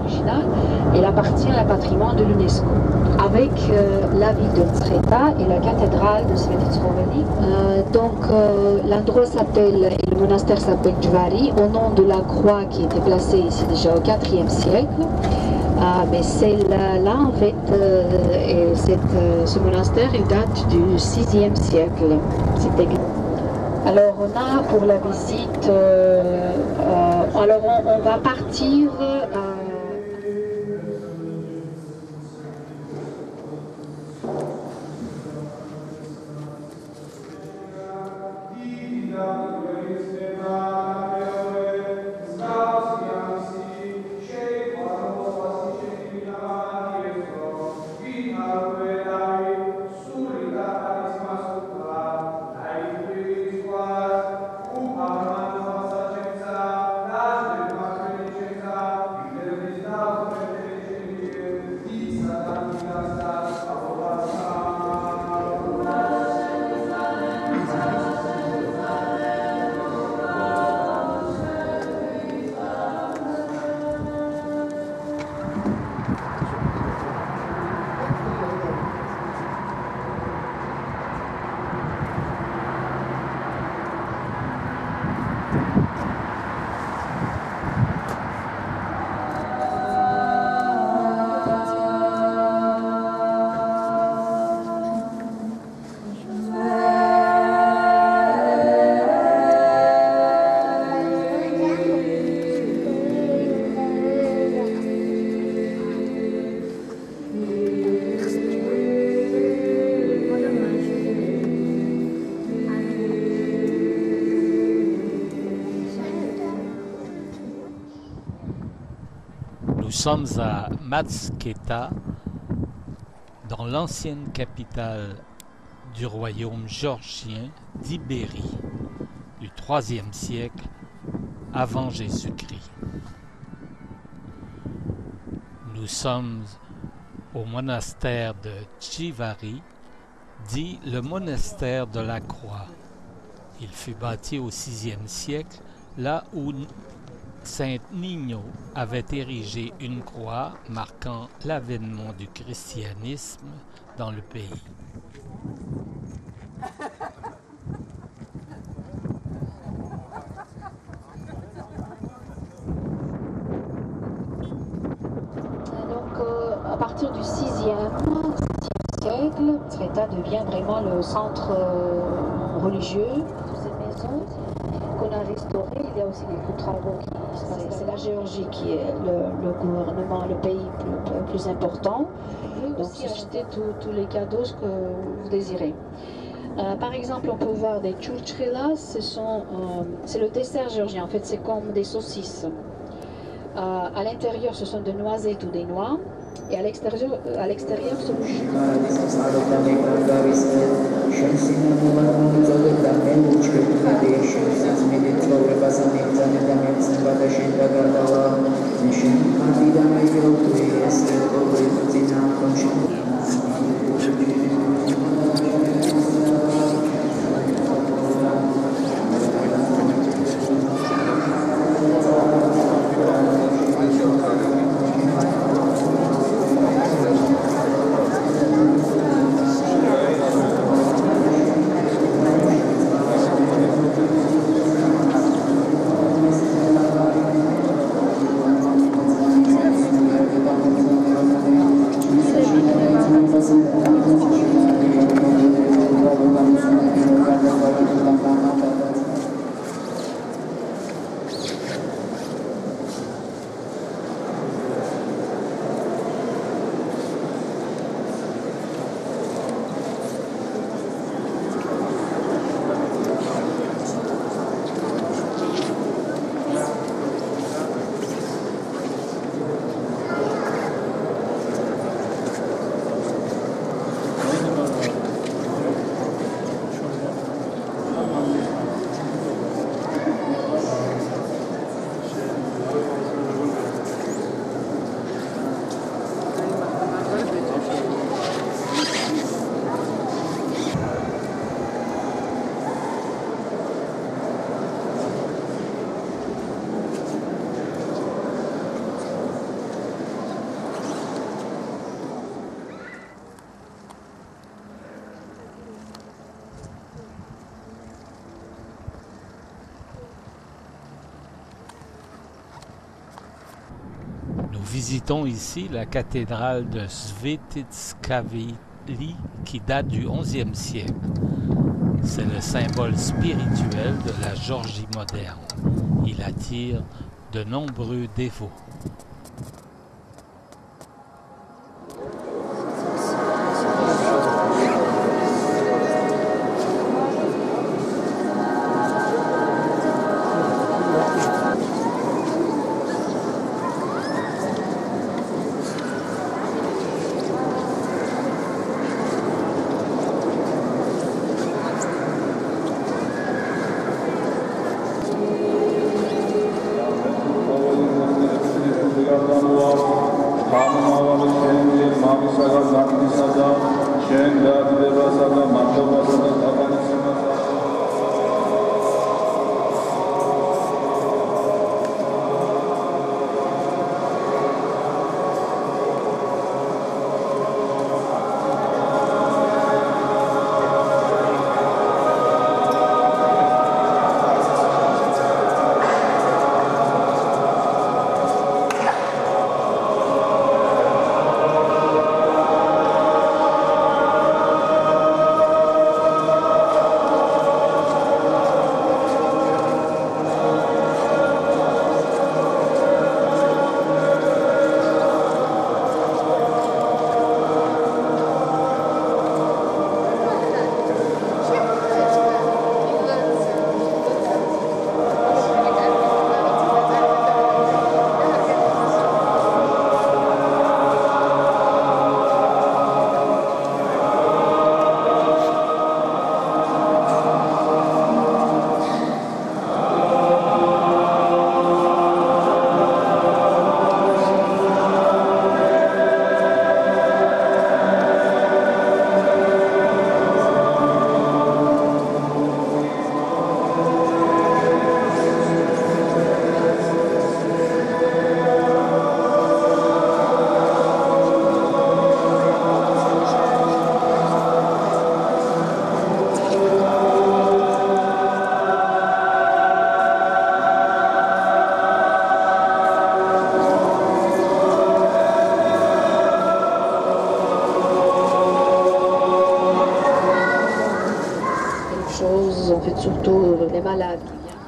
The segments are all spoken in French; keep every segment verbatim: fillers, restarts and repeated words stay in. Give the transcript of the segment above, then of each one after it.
originale. Il appartient à un patrimoine de l'UNESCO. Avec euh, la ville de Creta et la cathédrale de Svetitroveni. Euh, donc euh, l'endroit s'appelle, le monastère s'appelle Djvari, au nom de la croix qui était placée ici déjà au quatrième siècle. Ah, mais celle-là, en fait, euh, et cette, euh, ce monastère, il date du sixième siècle. Alors, on a pour la visite, euh, euh, alors on, on va partir. Euh, Nous sommes à Matsketa, dans l'ancienne capitale du royaume géorgien d'Ibérie, du troisième siècle avant Jésus-Christ. Nous sommes au monastère de Djvari, dit le monastère de la Croix. Il fut bâti au sixième siècle, là où Saint Nino avait érigé une croix marquant l'avènement du christianisme dans le pays. Donc, euh, à partir du sixième siècle, Creta devient vraiment le centre euh, religieux de ces maisons qu'on a restaurées. Il y a aussi des travaux qui c'est la Géorgie qui est le, le gouvernement, le pays plus, plus important. Donc, susciter tous les cadeaux que vous désirez. Euh, par exemple, on peut voir des churchrelas, ce sont, euh, c'est le dessert géorgien. En fait, c'est comme des saucisses. Euh, à l'intérieur, ce sont des noisettes ou des noix. Et à l'extérieur, à l'extérieur, c'est le jus. visitons ici la cathédrale de Svetiskaveli qui date du onzième siècle. C'est le symbole spirituel de la Géorgie moderne. Il attire de nombreux dévots. En fait, surtout les malades.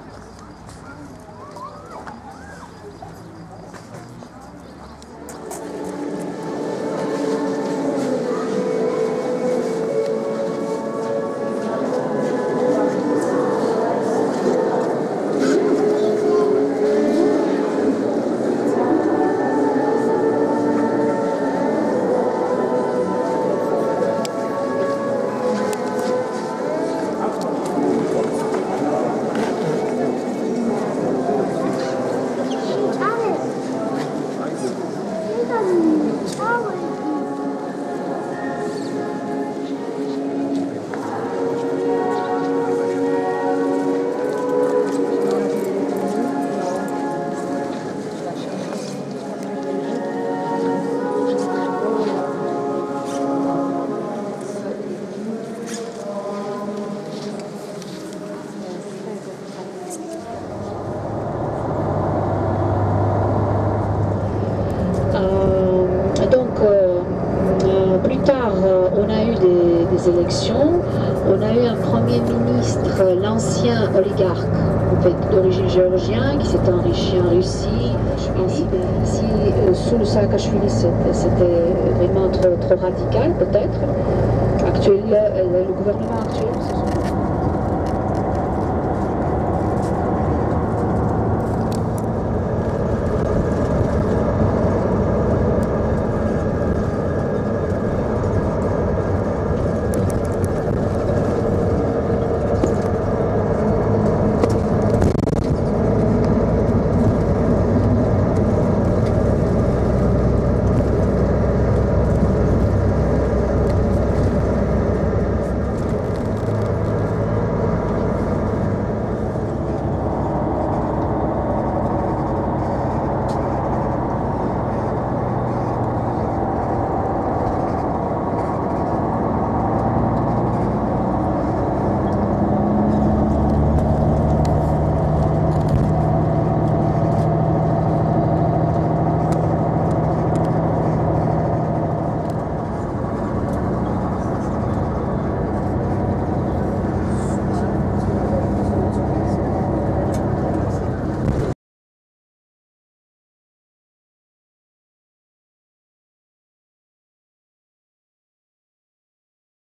Élections, on a eu un premier ministre, l'ancien oligarque en fait, d'origine géorgienne, qui s'est enrichi en Russie. Si, si euh, sous le Saakashvili c'était vraiment trop, trop radical peut-être, actuel, le, le gouvernement actuel